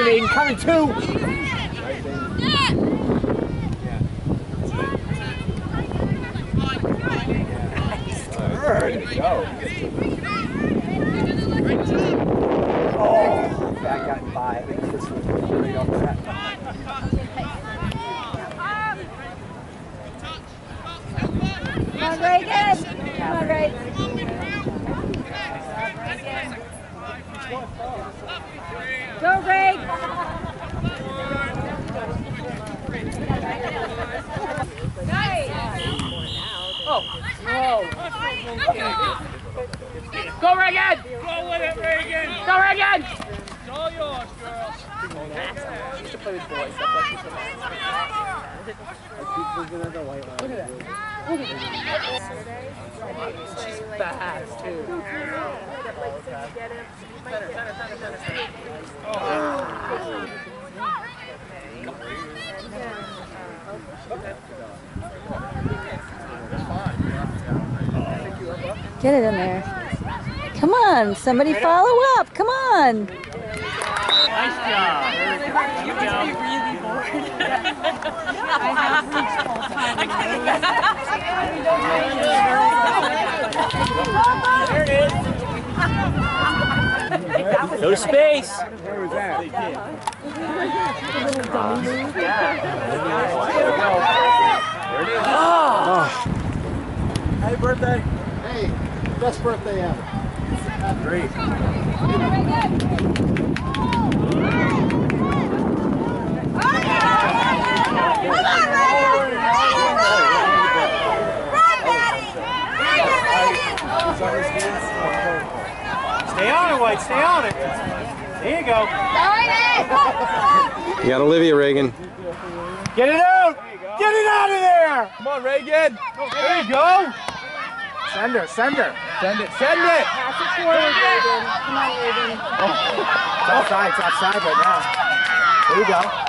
Reagan, coming two. There you go. Oh, that got by. I think this was right off that. Come on, Reagan. Come on, Reagan. Go, Reagan. Nice. Oh, whoa. Go, Reagan! Go with it, Reagan! Go, Reagan! It's all yours, girl. She used to play with boys. That's why she's so nice. Look at that. Look at that. She's fast, too. Get it in there. Come on, somebody follow up. Come on. Nice job. You must be really bored. I have reached full time. There it is. No space. Where was that? Happy birthday. Hey, best birthday ever. Great. Stay on it, White. Stay on it. There you go. You got Olivia, Reagan. Get it out! Get it out of there! Come on, Reagan. There you go. Send her, send her. Send it, send it! Pass it forward, Reagan. Come on, Reagan. Oh, it's outside right now. There you go.